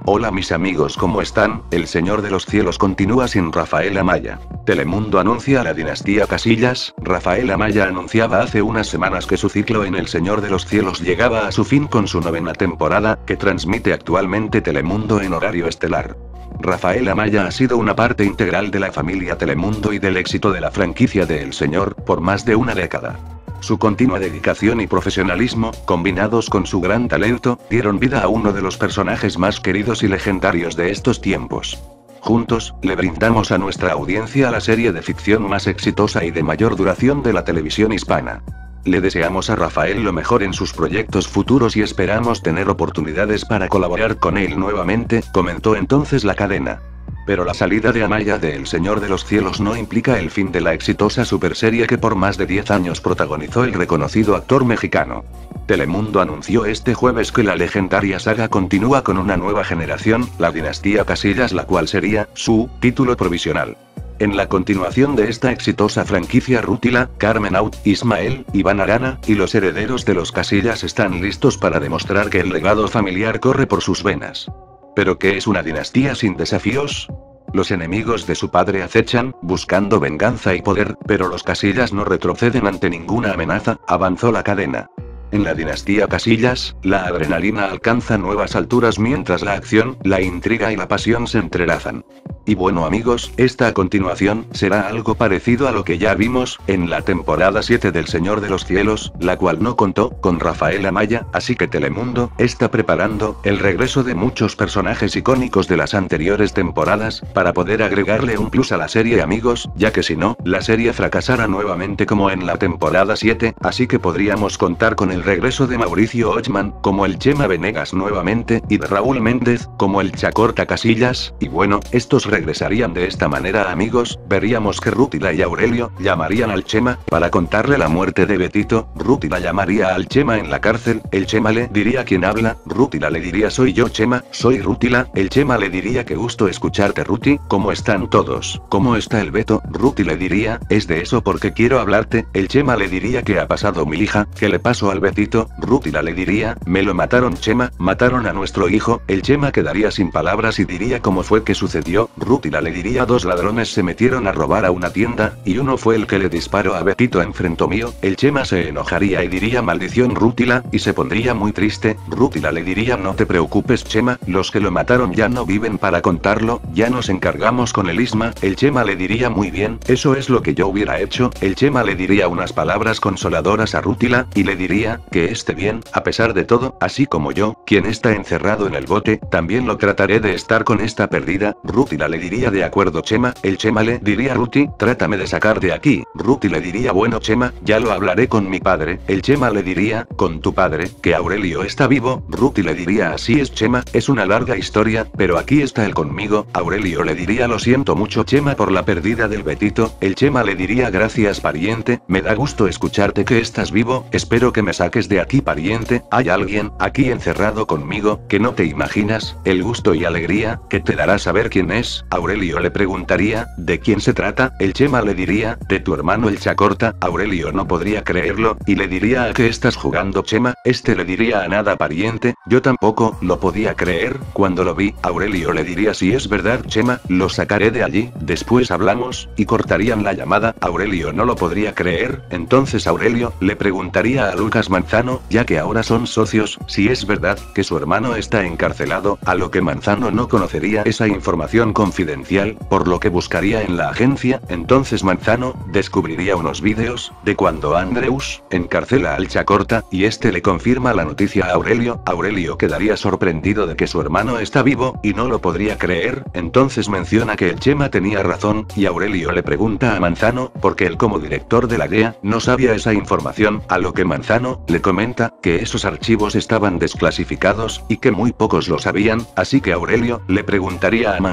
Hola mis amigos, ¿cómo están? El Señor de los Cielos continúa sin Rafael Amaya. Telemundo anuncia a la dinastía Casillas. Rafael Amaya anunciaba hace unas semanas que su ciclo en El Señor de los Cielos llegaba a su fin con su 9ª temporada, que transmite actualmente Telemundo en horario estelar. Rafael Amaya ha sido una parte integral de la familia Telemundo y del éxito de la franquicia de El Señor, por más de una década. Su continua dedicación y profesionalismo, combinados con su gran talento, dieron vida a uno de los personajes más queridos y legendarios de estos tiempos. Juntos, le brindamos a nuestra audiencia la serie de ficción más exitosa y de mayor duración de la televisión hispana. Le deseamos a Rafael lo mejor en sus proyectos futuros y esperamos tener oportunidades para colaborar con él nuevamente, comentó entonces la cadena. Pero la salida de Amaya de El Señor de los Cielos no implica el fin de la exitosa superserie que por más de 10 años protagonizó el reconocido actor mexicano. Telemundo anunció este jueves que la legendaria saga continúa con una nueva generación, la dinastía Casillas, la cual sería su título provisional. En la continuación de esta exitosa franquicia, Rútila, Carmen Aut, Ismael, Iván Arana, y los herederos de los Casillas están listos para demostrar que el legado familiar corre por sus venas. ¿Pero qué es una dinastía sin desafíos? Los enemigos de su padre acechan, buscando venganza y poder, pero los Casillas no retroceden ante ninguna amenaza, avanzó la cadena. En la dinastía Casillas, la adrenalina alcanza nuevas alturas mientras la acción, la intriga y la pasión se entrelazan. Y bueno amigos, esta a continuación, será algo parecido a lo que ya vimos, en la temporada 7 del Señor de los Cielos, la cual no contó con Rafael Amaya, así que Telemundo está preparando el regreso de muchos personajes icónicos de las anteriores temporadas, para poder agregarle un plus a la serie amigos, ya que si no, la serie fracasará nuevamente como en la temporada 7, así que podríamos contar con el regreso de Mauricio Ochman, como el Chema Venegas nuevamente, y de Raúl Méndez, como el Chacorta Casillas, y bueno, estos regresarían de esta manera amigos, veríamos que Rútila y Aurelio llamarían al Chema, para contarle la muerte de Betito, Rútila llamaría al Chema en la cárcel, el Chema le diría quién habla, Rútila le diría soy yo Chema, soy Rútila, el Chema le diría qué gusto escucharte Ruti, ¿cómo están todos? ¿Cómo está el Beto? Ruti le diría, es de eso porque quiero hablarte, el Chema le diría qué ha pasado mi hija, qué le pasó al Betito, Rútila le diría, me lo mataron Chema, mataron a nuestro hijo, el Chema quedaría sin palabras y diría cómo fue que sucedió, Rútila le diría dos ladrones se metieron a robar a una tienda, y uno fue el que le disparó a Betito enfrente mío, el Chema se enojaría y diría maldición Rútila, y se pondría muy triste, Rútila le diría no te preocupes Chema, los que lo mataron ya no viven para contarlo, ya nos encargamos con el Isma, el Chema le diría muy bien, eso es lo que yo hubiera hecho, el Chema le diría unas palabras consoladoras a Rútila, y le diría, que esté bien, a pesar de todo, así como yo, quien está encerrado en el bote, también lo trataré de estar con esta pérdida, Rútila le diría de acuerdo Chema, el Chema le diría Ruti, trátame de sacar de aquí, Ruti le diría bueno Chema, ya lo hablaré con mi padre, el Chema le diría, con tu padre, que Aurelio está vivo, Ruti le diría así es Chema, es una larga historia, pero aquí está él conmigo, Aurelio le diría lo siento mucho Chema por la pérdida del Betito, el Chema le diría gracias pariente, me da gusto escucharte que estás vivo, espero que me saques de aquí pariente, hay alguien, aquí encerrado conmigo, que no te imaginas, el gusto y alegría, que te dará saber quién es, Aurelio le preguntaría, ¿de quién se trata? El Chema le diría, de tu hermano el Chacorta, Aurelio no podría creerlo, y le diría ¿a qué estás jugando Chema? Este le diría a nada pariente, yo tampoco, lo podía creer, cuando lo vi, Aurelio le diría si es verdad Chema, lo sacaré de allí, después hablamos, y cortarían la llamada, Aurelio no lo podría creer, entonces Aurelio, le preguntaría a Lucas Manzano, ya que ahora son socios, si es verdad, que su hermano está encarcelado, a lo que Manzano no conocería esa información confidencial, por lo que buscaría en la agencia, entonces Manzano, descubriría unos vídeos, de cuando Andreus, encarcela al Chacorta, y este le confirma la noticia a Aurelio, Aurelio quedaría sorprendido de que su hermano está vivo, y no lo podría creer, entonces menciona que el Chema tenía razón, y Aurelio le pregunta a Manzano, porque él como director de la DEA, no sabía esa información, a lo que Manzano, le comenta, que esos archivos estaban desclasificados, y que muy pocos lo sabían, así que Aurelio, le preguntaría a Manzano,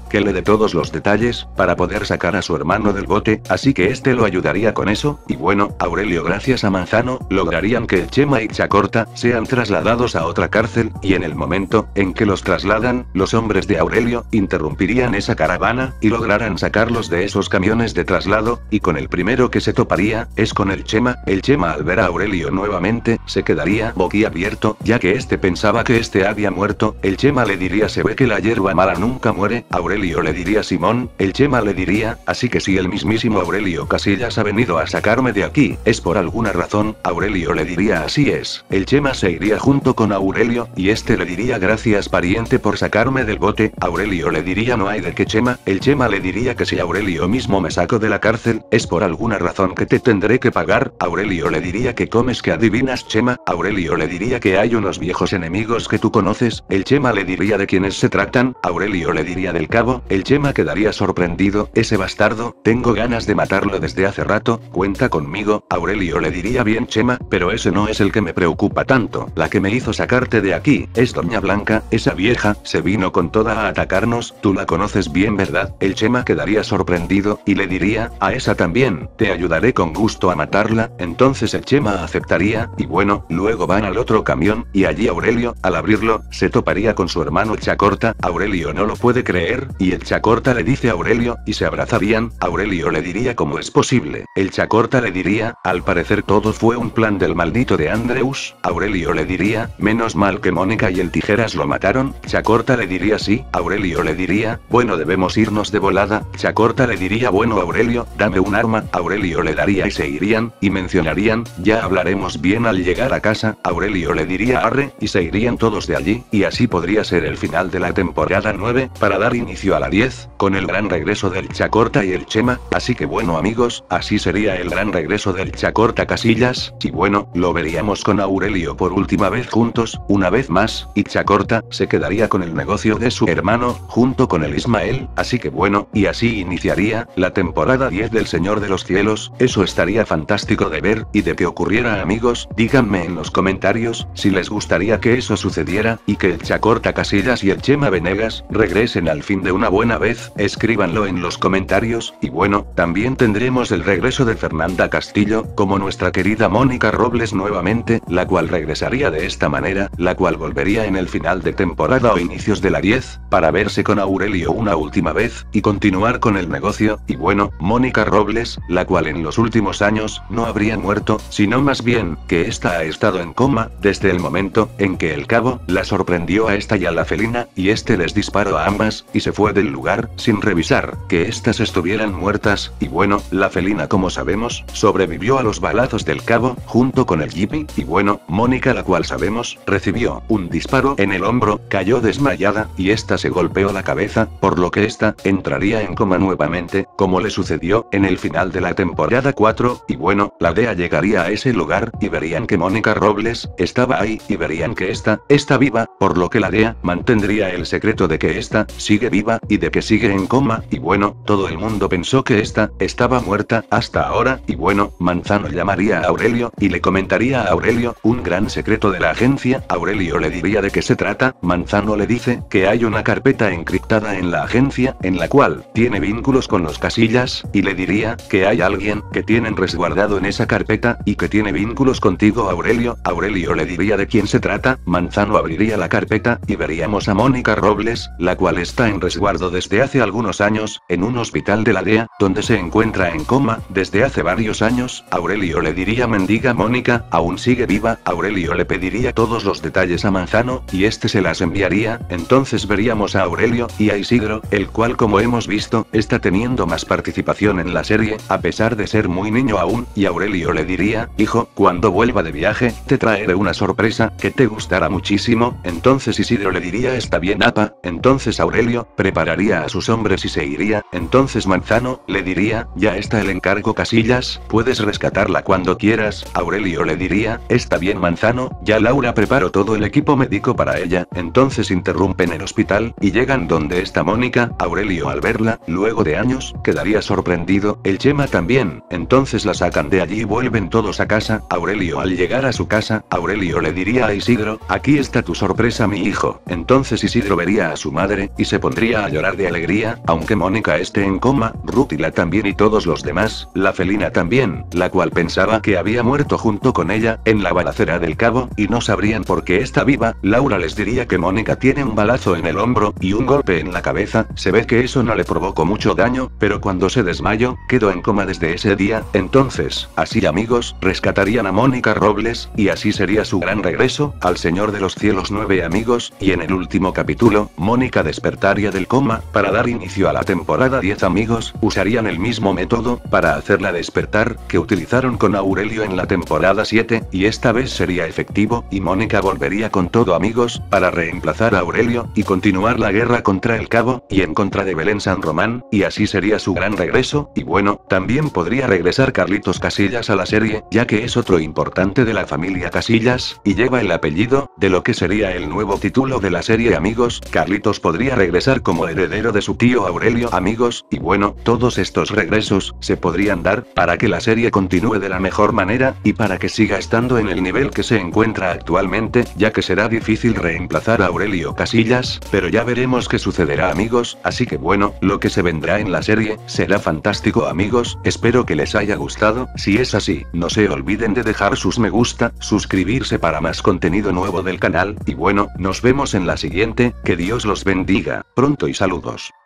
que le dé todos los detalles, para poder sacar a su hermano del bote, así que este lo ayudaría con eso, y bueno, Aurelio gracias a Manzano, lograrían que el Chema y Chacorta, sean trasladados a otra cárcel, y en el momento, en que los trasladan, los hombres de Aurelio, interrumpirían esa caravana, y lograrán sacarlos de esos camiones de traslado, y con el primero que se toparía, es con el Chema al ver a Aurelio nuevamente, se quedaría boquiabierto, ya que este pensaba que este había muerto, el Chema le diría se ve que la hierba mala nunca muere, Aurelio le diría Simón, el Chema le diría, así que si el mismísimo Aurelio Casillas ha venido a sacarme de aquí, es por alguna razón, Aurelio le diría así es, el Chema se iría junto con Aurelio, y este le diría gracias pariente por sacarme del bote, Aurelio le diría no hay de qué Chema, el Chema le diría que si Aurelio mismo me sacó de la cárcel, es por alguna razón que te tendré que pagar, Aurelio le diría que comes que adivinas Chema, Aurelio le diría que hay unos viejos enemigos que tú conoces, el Chema le diría de quiénes se tratan, Aurelio le diría del cabo, el Chema quedaría sorprendido, ese bastardo, tengo ganas de matarlo desde hace rato, cuenta conmigo, Aurelio le diría bien Chema, pero ese no es el que me preocupa tanto, la que me hizo sacarte de aquí, es Doña Blanca, esa vieja, se vino con toda a atacarnos, tú la conoces bien ¿verdad? El Chema quedaría sorprendido, y le diría, a esa también, te ayudaré con gusto a matarla, entonces el Chema aceptaría, y bueno, luego van al otro camión, y allí Aurelio, al abrirlo, se toparía con su hermano Chacorta, Aurelio no lo puede creer, y el Chacorta le dice a Aurelio, y se abrazarían, Aurelio le diría ¿cómo es posible? El Chacorta le diría, al parecer todo fue un plan del maldito de Andreus, Aurelio le diría, menos mal que Mónica y el Tijeras lo mataron, Chacorta le diría sí, Aurelio le diría, bueno debemos irnos de volada, Chacorta le diría bueno Aurelio, dame un arma, Aurelio le daría y se irían, y mencionarían, ya hablaremos bien al llegar a casa, Aurelio le diría arre, y se irían todos de allí, y así podría ser el final de la temporada 9, para dar inicio a la 10, con el gran regreso del Chacorta y el Chema, así que bueno amigos, así sería el gran regreso del Chacorta Casillas, y bueno, lo veríamos con Aurelio por última vez juntos, una vez más, y Chacorta, se quedaría con el negocio de su hermano, junto con el Ismael, así que bueno, y así iniciaría, la temporada 10 del Señor de los Cielos, eso estaría fantástico de ver, y de que ocurriera amigos, díganme en los comentarios, si les gustaría que eso sucediera, y que el Chacorta Casillas y el Chema Venegas, regresen al fin de una buena vez, escríbanlo en los comentarios, y bueno, también tendremos el regreso de Fernanda Castillo, como nuestra querida Mónica Robles nuevamente, la cual regresaría de esta manera, la cual volvería en el final de temporada o inicios de la 10, para verse con Aurelio una última vez, y continuar con el negocio, y bueno, Mónica Robles, la cual en los últimos años, no habría muerto, sino más bien, que esta ha estado en coma, desde el momento, en que el cabo, la sorprendió a esta y a la felina, y este les disparó a ambas, y se fue del lugar, sin revisar, que estas estuvieran muertas, y bueno, la felina como sabemos, sobrevivió a los balazos del cabo, junto con el Jippy, y bueno, Mónica la cual sabemos, recibió un disparo en el hombro, cayó desmayada, y esta se golpeó la cabeza, por lo que esta, entraría en coma nuevamente, como le sucedió, en el final de la temporada 4, y bueno, la DEA llegaría a ese lugar, y verían que Mónica Robles, estaba ahí, y verían que esta, está viva, por lo que la DEA, mantendría el secreto de que esta, sigue viva, y de que sigue en coma, y bueno, todo el mundo pensó que esta, estaba muerta, hasta ahora, y bueno, Manzano llamaría a Aurelio, y le comentaría a Aurelio, un gran secreto de la agencia, Aurelio le diría de qué se trata, Manzano le dice, que hay una carpeta encriptada en la agencia, en la cual, tiene vínculos con los Casillas, y le diría, que hay alguien, que tienen resguardado en esa carpeta, y que tiene vínculos contigo Aurelio, Aurelio le diría de quién se trata, Manzano abriría la carpeta, y veríamos a Mónica Robles, la cual está en resguardo desde hace algunos años, en un hospital de la DEA, donde se encuentra en coma, desde hace varios años, Aurelio le diría mendiga Mónica, aún sigue viva, Aurelio le pediría todos los detalles a Manzano, y este se las enviaría, entonces veríamos a Aurelio, y a Isidro, el cual como hemos visto, está teniendo más participación en la serie, a pesar de ser muy niño aún, y Aurelio le diría, hijo, cuando vuelva de viaje, te traeré una sorpresa, que te gustará muchísimo, entonces Isidro le diría está bien apa, entonces Aurelio, prepararía a sus hombres y se iría, entonces Manzano, le diría, ya está el encargo Casillas, puedes rescatarla cuando quieras, Aurelio le diría, está bien Manzano, ya Laura preparó todo el equipo médico para ella, entonces interrumpen el hospital, y llegan donde está Mónica, Aurelio al verla, luego de años, quedaría sorprendido, el Chema también, entonces la sacan de allí y vuelven todos a casa, Aurelio al llegar a su casa, Aurelio le diría a Isidro, aquí está tu sorpresa mi hijo, entonces Isidro vería a su madre, y se pondría comenzaría a llorar de alegría, aunque Mónica esté en coma, Rútila también y todos los demás, la felina también, la cual pensaba que había muerto junto con ella, en la balacera del cabo, y no sabrían por qué está viva. Laura les diría que Mónica tiene un balazo en el hombro, y un golpe en la cabeza, se ve que eso no le provocó mucho daño, pero cuando se desmayó, quedó en coma desde ese día. Entonces, así amigos, rescatarían a Mónica Robles, y así sería su gran regreso, al Señor de los Cielos 9 amigos, y en el último capítulo, Mónica despertaría del coma, para dar inicio a la temporada 10 amigos, usarían el mismo método, para hacerla despertar, que utilizaron con Aurelio en la temporada 7, y esta vez sería efectivo, y Mónica volvería con todo amigos, para reemplazar a Aurelio, y continuar la guerra contra el cabo, y en contra de Belén San Román, y así sería su gran regreso, y bueno, también podría regresar Carlitos Casillas a la serie, ya que es otro importante de la familia Casillas, y lleva el apellido, de lo que sería el nuevo título de la serie amigos. Carlitos podría regresar como heredero de su tío Aurelio amigos, y bueno, todos estos regresos, se podrían dar, para que la serie continúe de la mejor manera, y para que siga estando en el nivel que se encuentra actualmente, ya que será difícil reemplazar a Aurelio Casillas, pero ya veremos qué sucederá amigos, así que bueno, lo que se vendrá en la serie, será fantástico amigos, espero que les haya gustado. Si es así, no se olviden de dejar sus me gusta, suscribirse para más contenido nuevo del canal, y bueno, nos vemos en la siguiente, que Dios los bendiga, pronto y saludos.